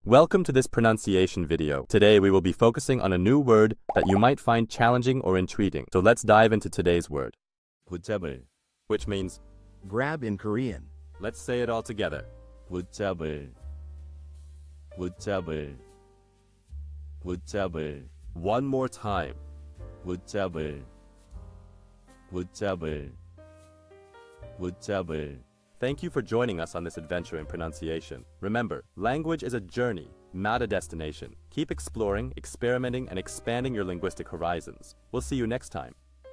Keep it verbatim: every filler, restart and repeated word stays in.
Welcome to this pronunciation video. Today we will be focusing on a new word that you might find challenging or intriguing. So let's dive into today's word, butjabeul, which means grab in Korean. let's say it all together. butjabeul, butjabeul, butjabeul, One more time. butjabeul, butjabeul, butjabeul. Thank you for joining us on this adventure in pronunciation. Remember, language is a journey, not a destination. Keep exploring, experimenting, and expanding your linguistic horizons. We'll see you next time.